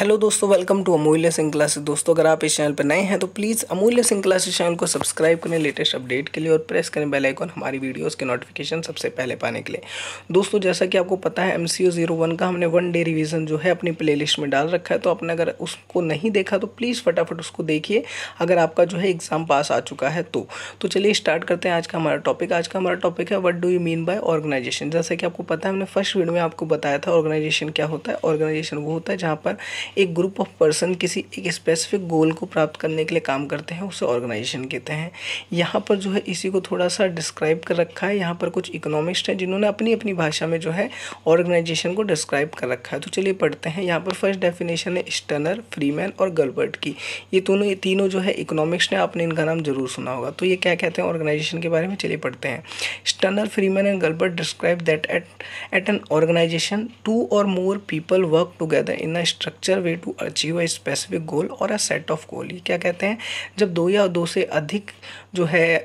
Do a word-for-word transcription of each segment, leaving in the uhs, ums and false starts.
Hello दोस्तों, welcome to अमूल्य Singh classes. दोस्तों, अगर आप इस चैनल पर नए हैं तो please Amulya Singh classes channel को सब्सक्राइब करें लेटेस्ट अपडेट के लिए और प्रेस करें बेल आइकन हमारी वीडियोस के नोटिफिकेशन सबसे पहले पाने के लिए। दोस्तों, जैसा कि आपको पता है M C O zero one का हमने वन डे रिवीजन जो है अपनी प्लेलिस्ट में डाल रखा है, तो आपने अगर उसको नहीं देखा तो प्लीज़ फटाफट उसको देखिए अगर आपका जो है एग्ज़ाम पास आ चुका है तो तो चलिए स्टार्ट करते हैं आज का हमारा टॉपिक। आज का हमारा टॉपिक है what do you mean by organisation. जैसा कि आपको पता है, हमने फर्स्ट वीडियो में आपको बताया था ऑर्गेनाइजेशन क्या होता है। ऑर्गेनाइजेशन वो होता है जहाँ पर एक ग्रुप ऑफ पर्सन किसी एक स्पेसिफिक गोल को प्राप्त करने के लिए काम करते हैं, उसे ऑर्गेनाइजेशन कहते हैं। यहाँ पर जो है इसी को थोड़ा सा डिस्क्राइब कर रखा है। यहाँ पर कुछ इकोनॉमिस्ट हैं जिन्होंने अपनी अपनी भाषा में जो है ऑर्गेनाइजेशन को डिस्क्राइब कर रखा है। तो चलिए पढ़ते हैं। यहाँ पर फर्स्ट डेफिनेशन है स्टर्नर, फ्रीमैन और गलबर्ट की। ये दोनों ये तीनों जो है इकोनॉमिक्स ने, आपने इनका नाम जरूर सुना होगा। तो ये क्या कहते हैं ऑर्गेनाइजेशन के बारे में, चलिए पढ़ते हैं। Stoner, Freeman and Gilbert describe that at at an organisation two or more people work together in a structure way to achieve a specific goal or a set of goal. ये क्या कहते हैं, जब दो या दो से अधिक जो है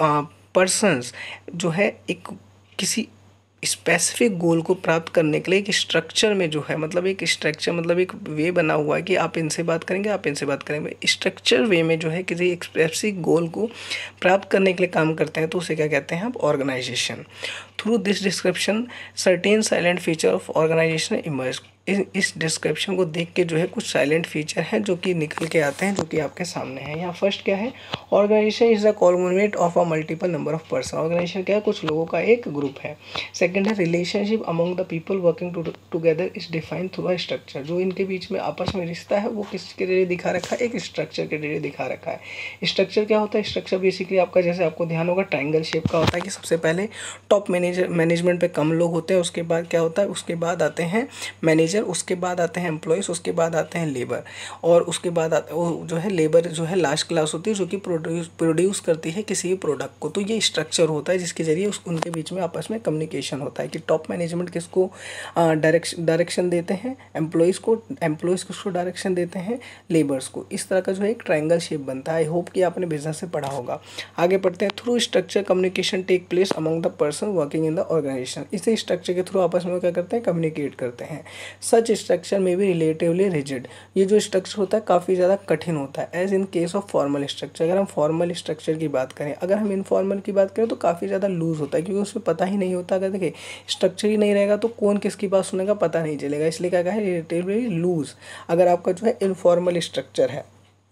पर्सन्स जो है एक किसी स्पेसिफिक गोल को प्राप्त करने के लिए एक स्ट्रक्चर में जो है, मतलब एक स्ट्रक्चर मतलब एक वे बना हुआ है कि आप इनसे बात करेंगे, आप इनसे बात करेंगे, स्ट्रक्चर वे में जो है किसी एक स्पेसिफिक गोल को प्राप्त करने के लिए काम करते हैं, तो उसे क्या कहते हैं आप, organisation. Through this description certain salient feature of organisation emerge. इस डिस्क्रिप्शन को देख के जो है कुछ साइलेंट फीचर हैं जो कि निकल के आते हैं, जो कि आपके सामने हैं। यहाँ फर्स्ट क्या है, organisation is a conglomerate of a multiple number of person. Organisation क्या है, कुछ लोगों का एक ग्रुप है। सेकंड है relationship among the people working together is defined through a structure. जो इनके बीच में आपस में रिश्ता है वो किसके जरिए दिखा रखा है, एक स्ट्रक्चर के जरिए दिखा रखा है। स्ट्रक्चर क्या होता है, स्ट्रक्चर बेसिकली आपका, जैसे आपको ध्यान होगा, ट्राइंगल शेप का होता है कि सबसे पहले टॉप मैनेजर मैनेजमेंट पे कम लोग होते हैं, उसके बाद क्या होता है, उसके बाद आते हैं मैनेजर, उसके बाद आते हैं एम्प्लॉयज़, उसके बाद आते हैं लेबर, और उसके बाद वो जो है लेबर जो है लास्ट क्लास होती है जो कि प्रोड्यूस प्रोड्यूस करती है किसी प्रोडक्ट को। तो ये स्ट्रक्चर होता है जिसके जरिए उस उनके बीच में आपस में कम्युनिकेशन होता है कि टॉप मैनेजमेंट किसको डायरेक्शन डायरेक्शन देते हैं, एम्प्लॉयज़ को एम्प्लॉयज़ किसको डायरेक्शन देते हैं, लेबर्स को। इस तरह का जो है एक ट्राइंगल शेप बनता है। आई होप कि आपने बिजनेस से पढ़ा होगा। आगे पढ़ते हैं। Through structure communication take place among the person working in the organisation. इसी स्ट्रक्चर के थ्रू आपस में क्या करते हैं, कम्युनिकेट करते हैं। सच स्ट्रक्चर में भी रिलेटिवली रिजिड। ये जो स्ट्रक्चर होता है काफ़ी ज़्यादा कठिन होता है as in case of formal structure. अगर हम फॉर्मल स्ट्रक्चर की बात करें, अगर हम इनफॉर्मल की बात करें तो काफ़ी ज़्यादा लूज होता है, क्योंकि उसमें पता ही नहीं होता। अगर देखिए स्ट्रक्चर ही नहीं रहेगा तो कौन किसकी बात सुनेगा, पता नहीं चलेगा। इसलिए क्या कहा है, रिलेटिवली लूज अगर आपका जो है इनफॉर्मल स्ट्रक्चर है।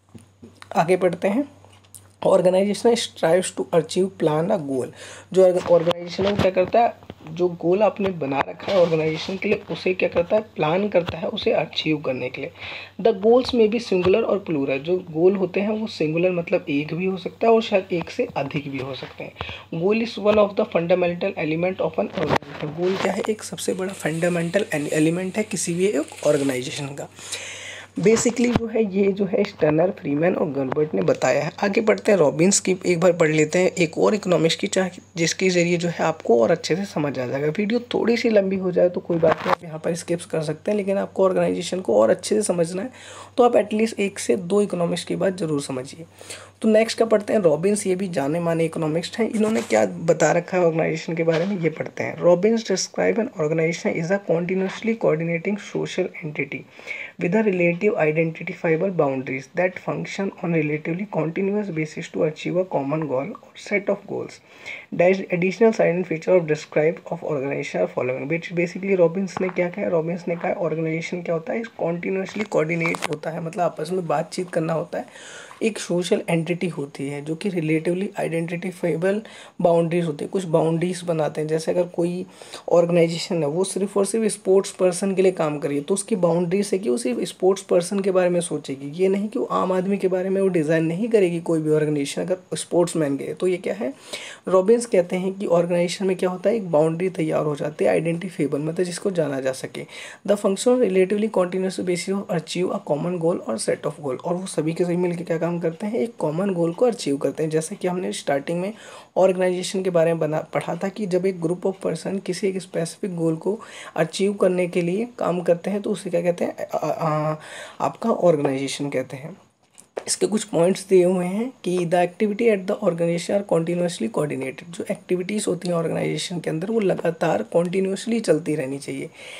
आगे पढ़ते हैं। Organisation strives to achieve plan a goal. जो ऑर्गेनाइजेशन है वो क्या करता है, जो गोल आपने बना रखा है ऑर्गेनाइजेशन के लिए उसे क्या करता है, प्लान करता है उसे अचीव करने के लिए। द गोल्स में भी सिंगुलर और प्लूरल। जो गोल होते हैं वो सिंगुलर मतलब एक भी हो सकता है और शायद एक से अधिक भी हो सकते हैं। Goal is one of the fundamental element of an organisation. Goal क्या है, एक सबसे बड़ा फंडामेंटल एलिमेंट है किसी भी एक ऑर्गेनाइजेशन का। बेसिकली जो है ये जो है स्टर्नर, फ्रीमैन और गलबर्ट ने बताया है। आगे बढ़ते हैं। रॉबिन्स की एक बार पढ़ लेते हैं, एक और इकोनॉमिक्स की, चाहे जिसके ज़रिए जो है आपको और अच्छे से समझ आ जाएगा। वीडियो थोड़ी सी लंबी हो जाए तो कोई बात नहीं, आप यहाँ पर स्किप्स कर सकते हैं, लेकिन आपको ऑर्गेनाइजेशन को और अच्छे से समझना है तो आप एटलीस्ट एक से दो इकोनॉमिक्स की बात जरूर समझिए। तो नेक्स्ट का पढ़ते हैं। रॉबिन्स, ये भी जाने माने इकोनॉमिस्ट हैं। इन्होंने क्या बता रखा है ऑर्गेनाइजेशन के बारे में, ये पढ़ते हैं। Robbins describe an organisation is a continuously coordinating social entity with a relative identifiable boundaries that function on relatively continuous basis to achieve a common goal or set of goals. That additional silent feature of describe of organization are following. which basically Robbins ने क्या कहा, Robins ने कहा organisation क्या होता है, continuously coordinate होता है, मतलब आपस में बातचीत करना होता है। एक सोशल एंटिटी होती है जो कि रिलेटिवली आइडेंटिफाइबल बाउंड्रीज होती है, कुछ बाउंड्रीज बनाते हैं। जैसे अगर कोई ऑर्गेनाइजेशन है वो सिर्फ और सिर्फ स्पोर्ट्स पर्सन के लिए काम कर रही है तो उसकी बाउंड्रीज है कि वो सिर्फ स्पोर्ट्स पर्सन के बारे में सोचेगी, ये नहीं कि वो आम आदमी के बारे में वो डिज़ाइन नहीं करेगी। कोई भी ऑर्गेनाइजेशन अगर स्पोर्ट्स मैन के, तो ये क्या है, रॉबिन्स कहते हैं कि ऑर्गेनाइजेशन में क्या होता है, एक बाउंड्री तैयार हो जाती है आइडेंटिफेबल, मतलब जिसको जाना जा सके। The function relatively continuous basis of achieve a common goal or set of goal. और वो सभी के सभी मिलकर क्या काम करते हैं, एक कॉमन गोल को अचीव करते हैं। जैसे कि हमने स्टार्टिंग में ऑर्गेनाइजेशन के बारे में बना पढ़ा था कि जब एक ग्रुप ऑफ पर्सन किसी एक स्पेसिफिक गोल को अचीव करने के लिए काम करते हैं तो उसे क्या कहते हैं, आ, आ, आपका ऑर्गेनाइजेशन कहते हैं। इसके कुछ पॉइंट्स दिए हुए हैं कि the activity at the organisation are continuously coordinated. जो एक्टिविटीज़ होती हैं ऑर्गेनाइजेशन के अंदर वो लगातार कॉन्टिन्यूसली चलती रहनी चाहिए।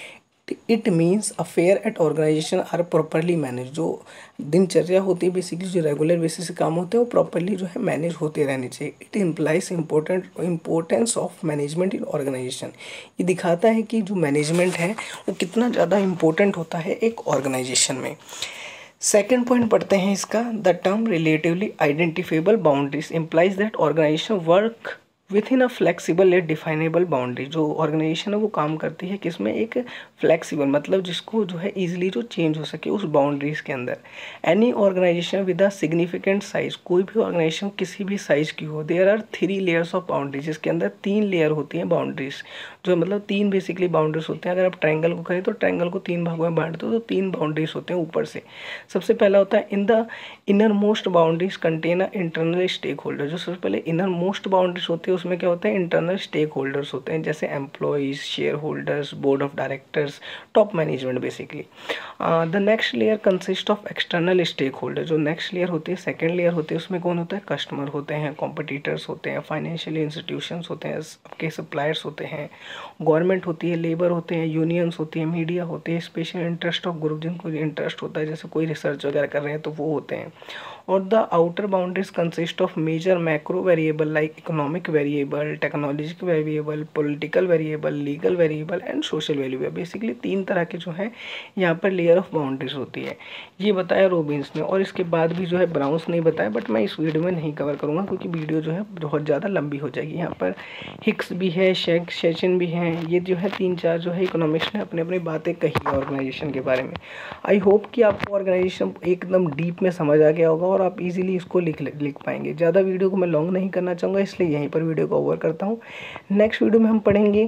It means affair at organisation are properly manage. जो दिनचर्या होती है बेसिकली, जो रेगुलर बेसिस से काम होते हैं वो प्रॉपरली जो है मैनेज होते रहने चाहिए। It implies important importance of management in organisation. ये दिखाता है कि जो मैनेजमेंट है वो कितना ज़्यादा इम्पोर्टेंट होता है एक ऑर्गेनाइजेशन में। सेकेंड पॉइंट पढ़ते हैं इसका। The term relatively identifiable boundaries implies that organisation work within a flexible या डिफाइनेबल बाउंड्री। जो ऑर्गेनाइजेशन है वो काम करती है किसमें, एक फ्लेक्सिबल, मतलब जिसको जो है इजीली जो चेंज हो सके उस बाउंड्रीज के अंदर। Any organisation with a significant size, कोई भी ऑर्गेनाइजेशन किसी भी साइज की हो, there are three layers of boundaries, जिसके अंदर तीन लेयर होती हैं बाउंड्रीज, जो मतलब तीन बेसिकली बाउंड्रीज होते हैं। अगर आप ट्रायंगल को करें तो ट्रायंगल को तीन भागों में बांट दो तो तीन बाउंड्रीज होते हैं ऊपर से। सबसे पहला होता है in the innermost boundaries contain a internal stakeholder. जो सबसे पहले इनर मोस्ट बाउंड्रीज होती है उसमें क्या होता है, इंटरनल स्टेक होल्डर्स होते हैं, जैसे employees, shareholders, board of directors, top management basically. The next layer consist of external stakeholder. जो नेक्स्ट लेयर होती है, सेकेंड लेयर होती है, उसमें कौन होता है, कस्टमर होते हैं, कॉम्पिटिटर्स होते हैं, फाइनेंशियल इंस्टीट्यूशंस होते हैं, आपके सप्लायर्स होते हैं, गवर्नमेंट होती है, लेबर होते हैं, यूनियंस होती है, मीडिया होती है, स्पेशल इंटरेस्ट ऑफ ग्रुप, जिनको इंटरेस्ट होता है, जैसे कोई रिसर्च वगैरह कर रहे हैं तो वो होते हैं। और the outer boundaries consist of major macro variable like economic variable, technological variable, political variable, legal variable and social variable. Basically तीन तरह के जो है यहाँ पर लेयर ऑफ बाउंड्रीज होती है, ये बताया रोबिन्स ने। और इसके बाद भी जो है ब्राउन्स नहीं बताया, बट मैं इस वीडियो में नहीं कवर करूँगा क्योंकि वीडियो जो है बहुत ज़्यादा लंबी हो जाएगी। यहाँ पर हिक्स भी है, शेक शेचन भी हैं, ये जो है तीन चार जो है इकोनॉमिक्स ने अपने अपनी बातें कही है ऑर्गेनाइजेशन के बारे में। आई होप कि आपको ऑर्गेनाइजेशन एकदम डीप में समझ आ गया होगा और आप इजीली इसको लिख लिख पाएंगे। ज़्यादा वीडियो को मैं लॉन्ग नहीं करना चाहूँगा, इसलिए यहीं पर वीडियो को ओवर करता हूँ। नेक्स्ट वीडियो में हम पढ़ेंगे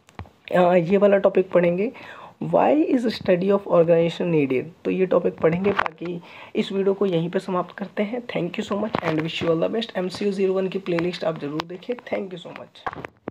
आ, ये वाला टॉपिक पढ़ेंगे, why is study of organisation needed. तो ये टॉपिक पढ़ेंगे। बाकी इस वीडियो को यहीं पे समाप्त करते हैं। Thank you so much and wish you all the best. M C O zero one की प्लेलिस्ट आप जरूर देखिए। Thank you so much.